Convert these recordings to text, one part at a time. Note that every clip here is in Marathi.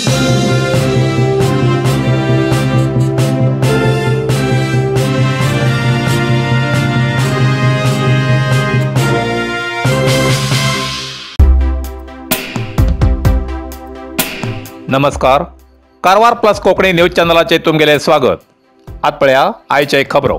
नमस्कार, कारवार प्लस कोकणी न्यूज चॅनलाचे तुमगेले स्वागत। आत पळया आयचे खबरो।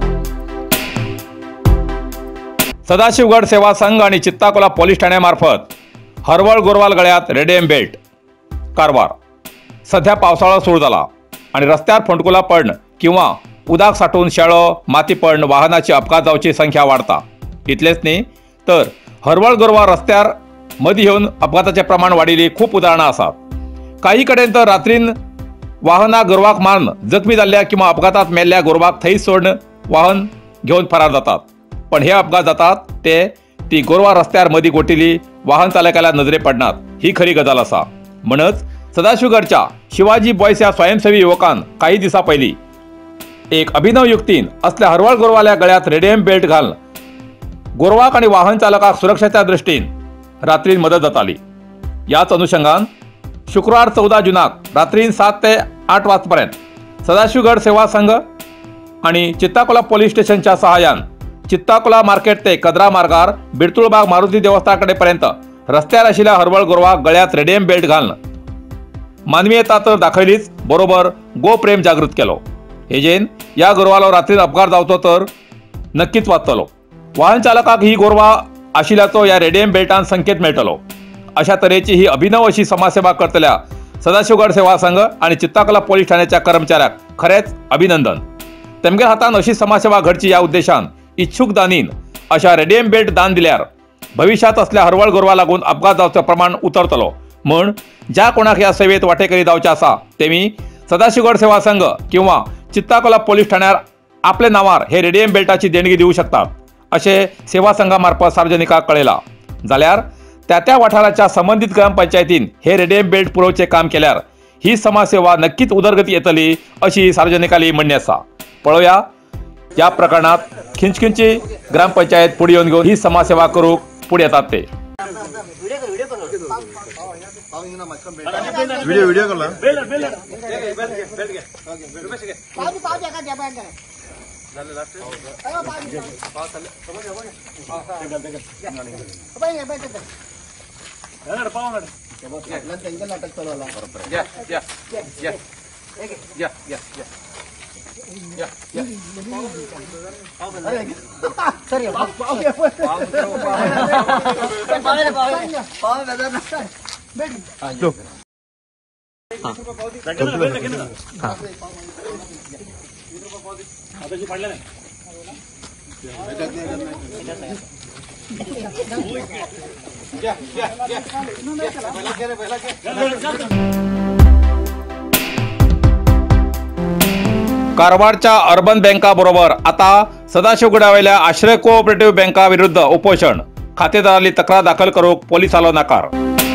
सदाशिवगड सेवा संघ आणि चित्ताकोला पोलीस ठाण्यामार्फत हरवळ गोरवाल गळ्यात रेडियम बेल्ट। कारवार सध्या पावसाळा सुरू झाला आणि रस्त्यावर फंटकुला पडणं किंवा उदाक साठून शाळो माती पडणं वाहनाची अपघात जावची संख्या वाढता। इतलेच नाही तर हरवळ गोरवाल रस्त्यावर मधी येऊन अपघाताचे प्रमाण वाढिली खूप उदाहरणं असतात। काही कडेन तर रात्रीन वाहना गोरवाक मारून जखमी झाल्या किंवा अपघातात मेल्ल्या गोरवाक थंय सोडून वाहन घेऊन फरार जातात। पण हे अपघात जातात ते ती गोरवा रस्त्यावर मधी गोटिली वाहन चालकाला नजरे पडणार ही खरी गजाल असा। म्हणूनच सदाशिवगडच्या शिवाजी बॉयस या स्वयंसेवी युवकान काही दिवसा पहिली एक अभिनव युक्तीन असल्या हरवळ गोरवाल्या गळ्यात रेडियम बेल्ट घालून गोरवाक आणि वाहन चालकाक सुरक्षेच्या दृष्टीन रात्री मदत जाताली। याच अनुषंगान शुक्रवार 14 जूनाक रात्री 7 ते 8 वाजपर्यंत सदाशिवगड सेवा संघ आणि चित्ताकोला पोलीस स्टेशनच्या सहाय्यान चित्ताकोला मार्केट ते कदरा मार्गार बिडतुळबाग मारुती देवस्थानाकडेपर्यंत रस्त्यावर आशिल्ल्या हरवळ गोरवाक गळ्यात रेडियम बेल्ट घालून मानवीयता तर दाखयलीच बरोबर गोप्रेम जागृत केलो। हेजेन या गोरवालो रात्री अपघात जावचो तर नक्कीच वाचतलो। वाहन चालकाक ही गोरवा आशिल्ल्याचो या रेडियम बेल्टान संकेत मेळटलो। अशा तऱ्हेची ही अभिनव अशी समाजसेवा करतल्या सदाशिवगड सेवा संघ आणि चित्ताकोला पोलीस ठाण्याच्या कर्मचाऱ्याक खरेच अभिनंदन। तेमगे हातान अशी समाजसेवा घडची या उद्देशान इच्छुक दानीन अशा रेडियम बेल्ट दान दिल्यार भविष्यात असल्या हरवळ गोरवा लागून अपघात जावचे प्रमाण उतरतलो। म्हण ज्या कोणाक या सेवेत वाटेकरी जावचे आसा तेमी सदाशिवगड सेवा संघ किंवा चित्ताकोला पोलीस ठाण्यार आपले नावार हे रेडियम बेल्टाची देणगी देऊ शकतात असे सेवा संघामार्फत सार्वजनिकांक कळयला। जाल्यार त्या वाठाराच्या संबंधित ग्रामपंचायतीन हे रेडियम बेल्ट पुरवचे काम केल्यार ही समाजसेवा नक्कीच उदरगती येतली अशी सार्वजनिकांनी म्हणणे आसा। पळोवया या प्रकरणात खिंचखिंची ग्रामपंचायत पुढे येऊन घेऊन ही समाजसेवा करूक पुढे येतात ते। व्हिडिओ करला कारवारच्या अर्बन बँका बरोबर आता सदाशिवगडावयल्या आश्रय कोऑपरेटिव्ह बँका विरुद्ध उपोषण खातेदारांनी तक्रार दाखल करूक पोलिसांलो नकार।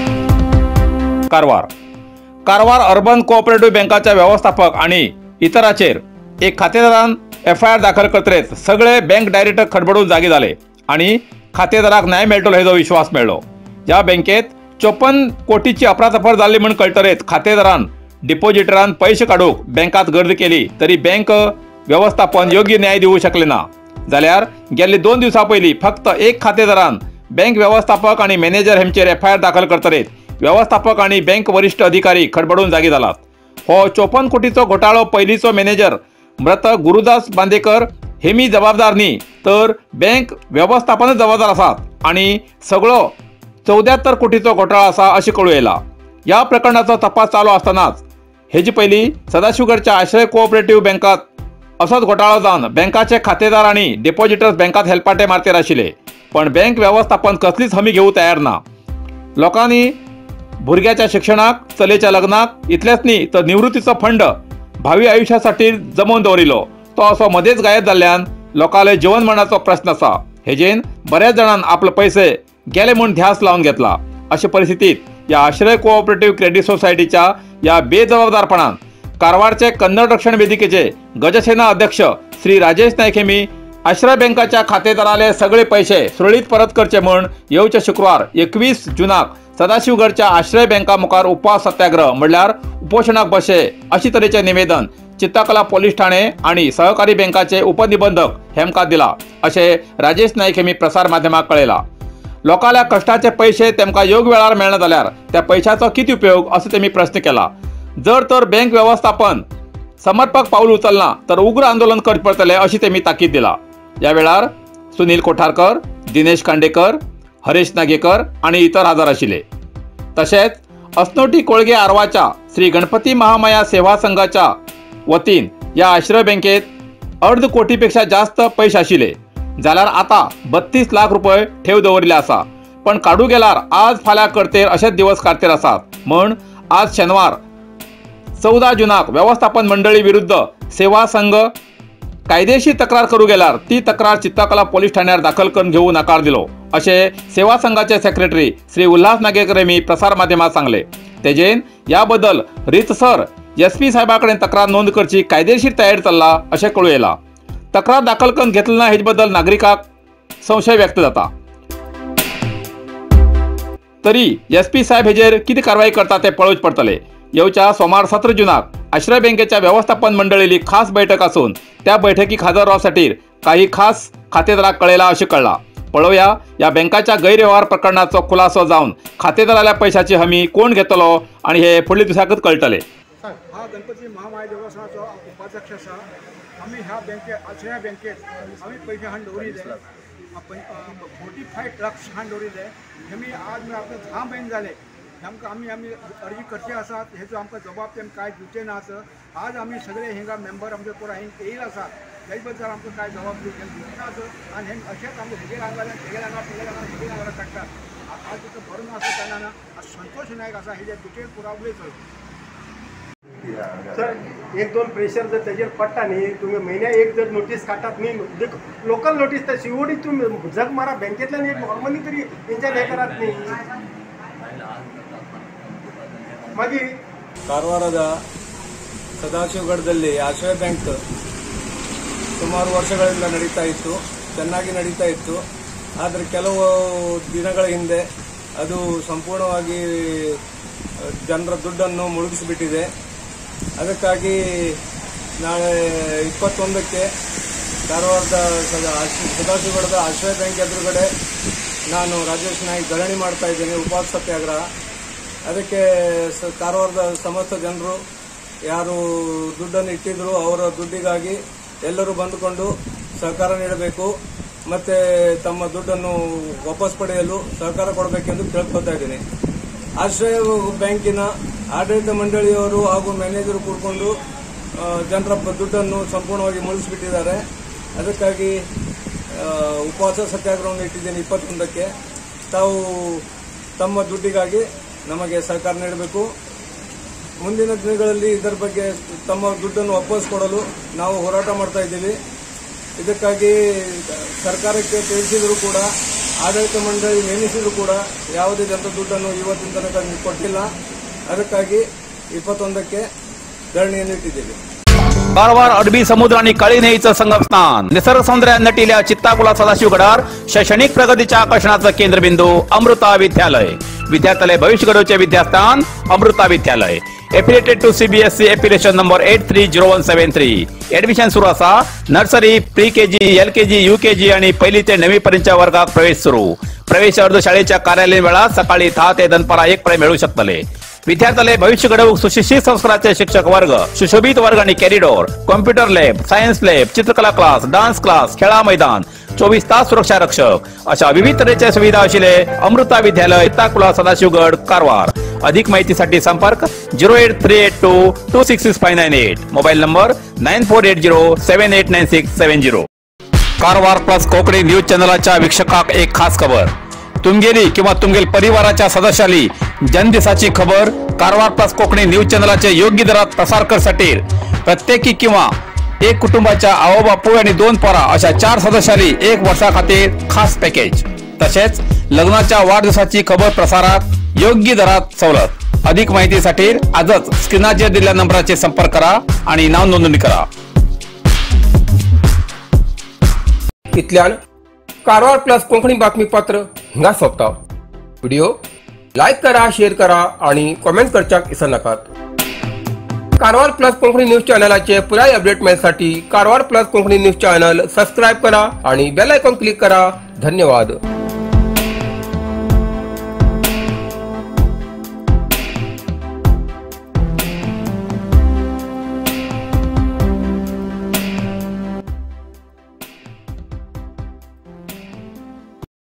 कारवार अर्बन कोऑपरेटिव्ह बँकाच्या व्यवस्थापक आणि इतरांचेर एक खातेदारान FIR दाखल करतरेच सगळे बँक डायरेक्टर खडबडून जागे झाले आणि खातेदाराक न्याय मेळटलो हेजो विश्वास मेळ्ळो। या बँकेत 54 कोटीची अफरातफर जाल्ली म्हण कळटरेच खातेदारान डिपॉझिटरान पैसे काढूक बँकात गर्दी केली तरी बँक व्यवस्थापन योग्य न्याय देऊ शकले ना। जाल्यार गेल्ले 2 दिवसां पयलीं फक्त एक खातेदारान बँक व्यवस्थापक आणि मॅनेजर हेंचेर FIR दाखल करतरेच व्यवस्थापक आणि बँक वरिष्ठ अधिकारी खडबडून जागे जालात। हो 54 कोटीचो घोटाळो पयलीचो मॅनेजर मृतक गुरुदास बांदेकर हेमी जबाबदार न्ही तर बँक व्यवस्थापनच जबाबदार आसात आणि सगळो 74 कोटीचो घोटाळो आसा अशें कळून येयला। या प्रकरणाचो तपास चालू असतानाच हेजी पयलीं सदाशिवगडच्या आश्रय कोऑपरेटिव्ह बँकात असोच घोटाळो जावन बँकाचे खातेदार आणि डिपॉझिटर्स बँकात हेलपाटे मारतेर आशिल्ले पण बँक व्यवस्थापन कसलीच हमी घेवूंक तयार ना। लोकांनी भुरग्याच्या शिक्षणाक चलेच्या लग्नाक इतलेच न्ही तर निवृत्तीचो फंड भावी आयुष्यासाठी जमोवन दवरिल्लो तो असो मध्येच गायब जाल्ल्यान लोकांले जीवनमरणाचो प्रश्न आसा। हेजेन बऱ्याच जणांन आपले पैसे गेले म्हूण ध्यास लावन घेतला। अशा परिस्थितीत या आश्रय कोऑपरेटिव्ह क्रेडिट सोसायटीच्या या बेजबाबदारपणान कारवारचे कन्नड रक्षण वेदिकेचे गजसेना अध्यक्ष श्री राजेश नायक हेमी आश्रय बँकाच्या खातेदाराले सगळे पैसे सुरळीत परत करचे म्हण येवचे शुक्रवार 21 जूनाक सदाशिवगडच्या आश्रय बँका मुखार उपवास सत्याग्रह म्हणल्यार उपोषणाक बसे अशी तरेचे निवेदन चित्ताकला पोलीस ठाणे आणि सहकारी बँकाचे उपनिबंधक हेमका दिला असे राजेश नाईक हेमी प्रसार माध्यमाक कळयला। लोकांल्या कष्टाचे पैसे तेमकां योग्य वेळार मेळना जाल्यार त्या पैशाचो किती उपयोग असो तेमी प्रश्न केला। जर तर बँक व्यवस्थापन समर्पक पाऊल उचलना तर उग्र आंदोलन करचे पडटले अशी तेमी ताकीद दिला। या वेळार सुनील कोठारकर, दिनेश खांडेकर, हरेश नागेकर आणि इतर हजर आशिल्ले। तशेंच अस्नोटी कोळगे आरवाच्या श्री गणपती महामाया सेवा संघाच्या वतीन या आश्रय बँकेत अर्ध कोटीपेक्षा जास्त पैसे आशिल्ले जाल्यार आता 32 लाख रुपये ठेव दवरिल्ले आसा। पण काडू गेल्यार आज फाल्यां करतेर अशेच दिवस खातीर आसात म्हण आज शेनवार 14 जूनाक व्यवस्थापन मंडळी विरुद्ध सेवा संघ कायदेशीर तक्रार करू गेल्यार ती तक्रार चित्ताकला पोलीस ठाण्यार दाखल करून घेऊ नकार दिलो असे सेवा संघाचे सेक्रेटरी श्री उल्हास नागेकर यांनी प्रसार माध्यमात सांगले। तेजेन याबद्दल रितसर SP साहेबाकडे तक्रार नोंद करची कायदेशीर तयारी चल्ला असे कळू येला। तक्रार दाखल करून घेतली ना हेचे बद्दल नागरिकांक संशय व्यक्त जाता। तरी SP साहेब हेजेर किती कारवाई करता ते पळोवचे पडटले। येवच्या सोमार 17 जूनाक आश्रय बँकेच्या व्यवस्थापन मंडळीली खास बैठक असून त्या बैठकीक हजर रावसाठी काही खास खातेदारांक कळयला असे कळला। पळोवया या बँकाच्या गैरव्यवहार प्रकरणाचो खुलासो जावन खातेदाराल्या पैशाची हमी कोण घेतलो आणि हे फुडल्या दिसाकच कळटले। हा गणपती महामाया देवस्थानाचो उपाध्यक्ष आसा। आम्ही ह्या आश्रय बँकेत आम्ही पैसे हाड दवरिल्ले 45 लाख हाड दवरिल्ले। आम्ही आज आपले 6 महिने झाले आम्ही अर्जी करचे आसात हेचो आमकां जबाब तेम कांय दिवचे ना आसत। आज आम्ही सगळे हिंगा मेंबर आमचे पुरा हिंग येयला आसा त्याच बद्दल आमकां कांय जबाब दिवचे ना आसत आणि हे अशेंच आमचे हेजेर आंगाल्यान हेजेर आंगार काडटात। आज तिथं बरो ना असं तेन्ना आज संतोष नायक आसा हेजे डिटेल पुरा उलयचो। सर 1-2 प्रेशर जर त्याचेर पडटा न्ही तुम्ही महिन्या एक जर नोटीस काडटात न्ही लोकल नोटीस तर COD तुम्ही जग मारा बँकेतल्यान एक नॉर्मली तरी तेंच्यान हे करात न्ही। मागीर ಕಾರವಾರದ ಸದಾಶಿವಗಡದಲ್ಲಿ ಆಶ್ರಯ ಬ್ಯಾಂಕ್ ಸುಮಾರು ವರ್ಷಗಳಿಂದ ನಡೀತಾ ಇತ್ತು, ಚೆನ್ನಾಗಿ ನಡೀತಾ ಇತ್ತು। ಆದರೆ ಕೆಲವು ದಿನಗಳ ಹಿಂದೆ ಅದು ಸಂಪೂರ್ಣವಾಗಿ ಜನರ ದುಡ್ಡನ್ನು ಮುಳುಗಿಸಿಬಿಟ್ಟಿದೆ। ಅದಕ್ಕಾಗಿ ನಾಳೆ 21ಕ್ಕೆ ಕಾರವಾರದ ಸದಾಶಿವಗಡದ ಆಶ್ರಯ ಬ್ಯಾಂಕ್ ಎದುರುಗಡೆ ನಾನು ರಾಜೇಶ್ ನಾಯ್ಕ್ ಧರಣಿ ಮಾಡ್ತಾ ಇದ್ದೇನೆ, ಉಪವಾಸ ಸತ್ಯಾಗ್ರಹ। ಅದಕ್ಕೆ ಕಾರವಾರದ ಸಮಸ್ತ ಜನರು ಯಾರು ದುಡ್ಡನ್ನು ಇಟ್ಟಿದ್ರು ಅವರ ದುಡ್ಡಿಗಾಗಿ ಎಲ್ಲರೂ ಬಂದುಕೊಂಡು ಸಹಕಾರ ನೀಡಬೇಕು ಮತ್ತೆ ತಮ್ಮ ದುಡ್ಡನ್ನು ವಾಪಸ್ ಪಡೆಯಲು ಸಹಕಾರ ಕೊಡಬೇಕೆಂದು ಕೇಳ್ಕೊತಾ ಇದ್ದೀನಿ। ಆಶ್ರಯ ಬ್ಯಾಂಕಿನ ಆಡಳಿತ ಮಂಡಳಿಯವರು ಹಾಗೂ ಮ್ಯಾನೇಜರ್ ಕೂಡಿಕೊಂಡು ಜನರ ದುಡ್ಡನ್ನು ಸಂಪೂರ್ಣವಾಗಿ ಮುಳುಗಿಸಿಬಿಟ್ಟಿದ್ದಾರೆ। ಅದಕ್ಕಾಗಿ ಉಪವಾಸ ಸತ್ಯಾಗ್ರಹವನ್ನು ಇಟ್ಟಿದ್ದೇನೆ 21ಕ್ಕೆ। ತಾವು ತಮ್ಮ ದುಡ್ಡಿಗಾಗಿ ನಮಗೆ ಸಹಕಾರ ನೀಡಬೇಕು। ಮುಂದಿನ ದಿನಗಳಲ್ಲಿ ಇದರ ಬಗ್ಗೆ ತಮ್ಮ ದುಡ್ಡನ್ನು ವಾಪಸ್ ಕೊಡಲು ನಾವು ಹೋರಾಟ ಮಾಡ್ತಾ ಇದ್ದೀವಿ। ಇದಕ್ಕಾಗಿ ಸರ್ಕಾರಕ್ಕೆ ತಿಳಿಸಿದರೂ ಕೂಡ ಆಡಳಿತ ಮಂಡಳಿ ನೇಮಿಸಿದರೂ ಕೂಡ ಯಾವುದೇ ಜನರ ದುಡ್ಡನ್ನು ಇವತ್ತಿನ ತನಕ ಕೊಟ್ಟಿಲ್ಲ। ಅದಕ್ಕಾಗಿ 21ಕ್ಕೆ ಧರಣಿಯನ್ನು ಇಟ್ಟಿದ್ದೀವಿ। कारवार अरबी समुद्र आणि काळी नदीचं संगमस्थान निसर्ग सौंदर्यात नटिल्या चित्ताकुला सदाशिवगडार शैक्षणिक प्रगतीच्या आकर्षणाचं केंद्रबिंदू अमृता विद्यालय। विद्यार्थ्यालय भविष्य घडवचे विद्यास्थान अमृता विद्यालय affiliated to CBSE affiliation number 830173। Admission सुरू असा। Nursery, pre KG, LKG, UKG आणि पहिली ते 9वी पर्यंतच्या वर्गात प्रवेश सुरू। प्रवेश अर्ज शाळेच्या कार्यालयीन वेळा सकाळी 10 ते दनपारा 1 पर्यंत मिळू शकतले। विद्यार्थ्यालय भविष्य घडवूक सुशिक्षित संस्काराचे शिक्षक वर्ग, सुशोभित वर्ग आणि corridor, computer lab, science lab, चित्रकला क्लास, डान्स क्लास, खेळा मैदान, 24 तास सुरक्षा रक्षक अशा विविध तऱ्हेच्या सुविधा असलेले अमृता विद्यालय चित्ताकुला सदाशिवगड कारवार। अधिक माहितीसाठी संपर्क 08382266598, mobile number 9480789670। Karwar plus Konkani news चॅनलच्या वीक्षकाक एक खास खबर। तुमगेली किंवा तुमगेल परिवाराच्या सदस्याली जनदिसाची खबर कारवार प्लस कोकणी न्यूज चॅनलचे योग्य दरात प्रसार करण्यासाठी प्रत्येकी किंवा एक कुटुंबाच्या आवो बापू आणि 2 पोरा अशा 4 सदस्याली 1 वर्षा खातीर खास पॅकेज। तसेच लग्नाच्या वाढदिवसाची खबर प्रसारात योग्य दरात सवलत। अधिक माहितीसाठी आजच स्क्रीनवर दिलेल्या नंबराचे संपर्क करा आणि नाव नोंदणी करा। इतल्यान कारवार प्लस कोंकणी बातमीपत्र हिंगा सोंपता। व्हिडिओ लाईक करा, शेअर करा आणि कमेंट करच्याक विसरू नकात। कारवार प्लस कोंकणी न्यूज चॅनलाचे पुराय अपडेट मिळण्यासाठी Karwar plus Konkani news channel subscribe करा आणि बेल आयकॉन क्लिक करा। धन्यवाद।